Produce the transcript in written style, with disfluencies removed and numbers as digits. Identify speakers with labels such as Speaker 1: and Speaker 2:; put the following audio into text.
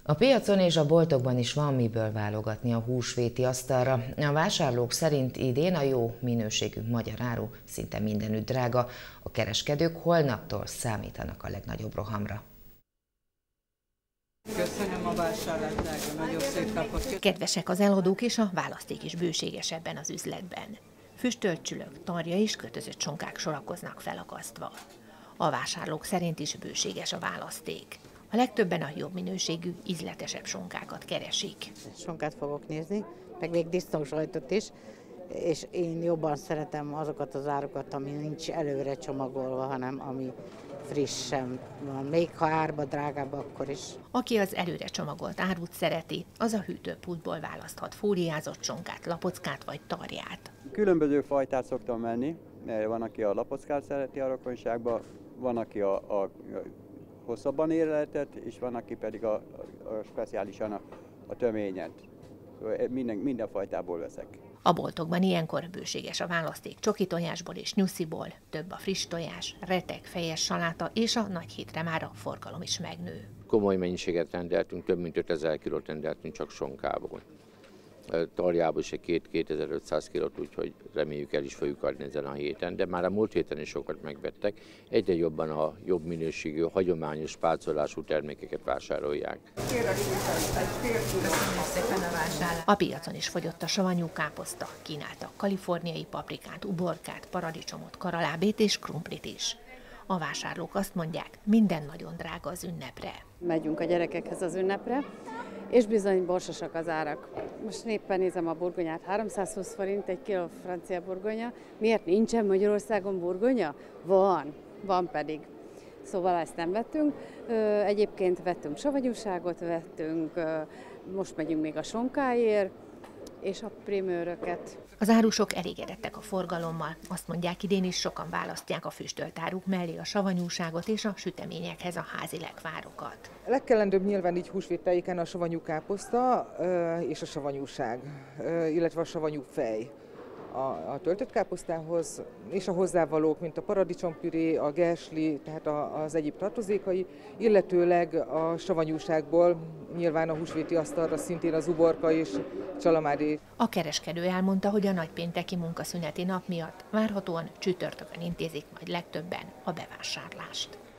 Speaker 1: A piacon és a boltokban is van miből válogatni a húsvéti asztalra. A vásárlók szerint idén a jó minőségű magyar áru szinte mindenütt drága. A kereskedők holnaptól számítanak a legnagyobb rohamra.
Speaker 2: Köszönöm a vásárlást, drága, nagyon szép napot.
Speaker 3: Kedvesek az eladók, és a választék is bőséges ebben az üzletben. Füstölt csülök, tarja és kötözött sonkák sorakoznak felakasztva. A vásárlók szerint is bőséges a választék. A legtöbben a jobb minőségű, ízletesebb sonkákat keresik.
Speaker 4: Sonkát fogok nézni, meg még disznósajtot is, és én jobban szeretem azokat az árukat, ami nincs előre csomagolva, hanem ami frissen van, még ha árba drágább, akkor is.
Speaker 3: Aki az előre csomagolt árut szereti, az a hűtőpultból választhat fóliázott sonkát, lapockát vagy tarját.
Speaker 5: Különböző fajtát szoktam venni, mert van, aki a lapockát szereti a rokonságban, van, aki a hosszabban érleltet, és van, aki pedig a speciálisan a töményet. Minden fajtából veszek.
Speaker 3: A boltokban ilyenkor bőséges a választék csoki tojásból és nyusziból, több a friss tojás, retek, fejes saláta, és a nagy hétre már a forgalom is megnő.
Speaker 6: Komoly mennyiséget rendeltünk, több mint 5000 kilót rendeltünk csak sonkából. Tarjából is egy 2500 kilót, úgyhogy reméljük el is fogjuk adni ezen a héten, de már a múlt héten is sokat megvettek. Egyre jobban a jobb minőségű, hagyományos pácolású termékeket vásárolják.
Speaker 3: A piacon is fogyott a savanyú káposzta, kínáltak kaliforniai paprikát, uborkát, paradicsomot, karalábét és krumplit is. A vásárlók azt mondják, minden nagyon drága az ünnepre.
Speaker 7: Megyünk a gyerekekhez az ünnepre, és bizony borsosak az árak. Most éppen nézem a burgonyát, 320 forint egy kiló francia burgonya. Miért nincsen Magyarországon burgonya? Van pedig. Szóval ezt nem vettünk. Egyébként vettünk savanyúságot, most megyünk még a sonkáért, és a prémőröket.
Speaker 3: Az árusok elégedettek a forgalommal. Azt mondják, idén is sokan választják a füstölt áruk mellé a savanyúságot és a süteményekhez a házi lekvárokat.
Speaker 8: Legkellendőbb nyilván így húsvéttájéken a savanyú káposzta és a savanyúság, illetve a savanyú fej. A töltött káposztához, és a hozzávalók, mint a paradicsompüré, a gersli, tehát az egyéb tartozékai, illetőleg a savanyúságból nyilván a húsvéti asztalra szintén az uborka és csalamádé.
Speaker 3: A kereskedő elmondta, hogy a nagypénteki munkaszüneti nap miatt várhatóan csütörtökön intézik majd legtöbben a bevásárlást.